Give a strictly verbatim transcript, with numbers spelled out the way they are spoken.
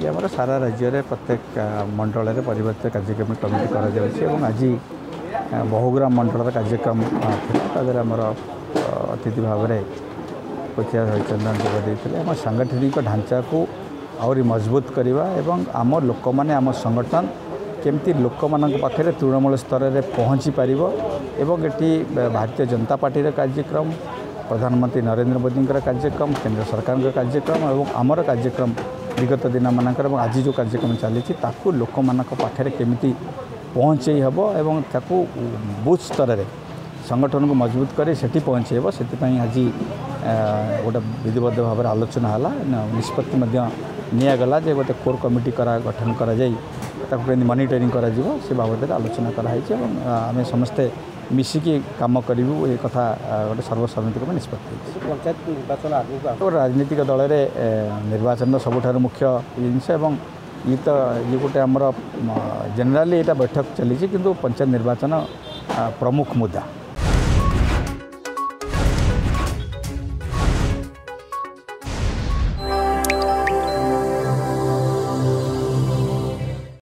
ये आम सारा राज्य में प्रत्येक मंडल में परिवर्तित कार्यक्रम कमिटी कर आज बहुग्राम मंडल कार्यक्रम था आमर अतिथि भाव में पथिया हरिचंदन जोगदे आम सांगठनिक ढांचा को आहरी मजबूत करवा एवं आम लोक मैंने आम संगठन केमती लोक मान पाखे तृणमूल स्तर में पहुँची पार एवं ये भारतीय जनता पार्टी कार्यक्रम प्रधानमंत्री नरेंद्र मोदी कार्यक्रम केंद्र सरकार कार्यक्रम और आमर कार्यक्रम विगत दिन मानकर आज जो कार्यक्रम चली लोक मान पाखे केमी पहुँचे हम एवं ताकू बूथ स्तर में संगठन को मजबूत कर सेठी पहुँचे से आज गोटे विधिबद्ध भाव में आलोचना है निष्पत्ति निगला जे गोटे कोर कमिटी करा गठन करा जाई ताकू मॉनिटरिंग करा जीवो से बाबद आलोचना कराई आम समस्ते मिसिकी काम करूँ ये कथा गोटे सर्वसम्मति में निष्पत्ति पंचायत निर्वाचन आगे तो राजनीतिक दल में निर्वाचन सबुठ मुख्य जिनस ये तो ये गोटे आमर जेनेराली यहाँ बैठक चली किंतु पंचायत निर्वाचन प्रमुख मुद्दा।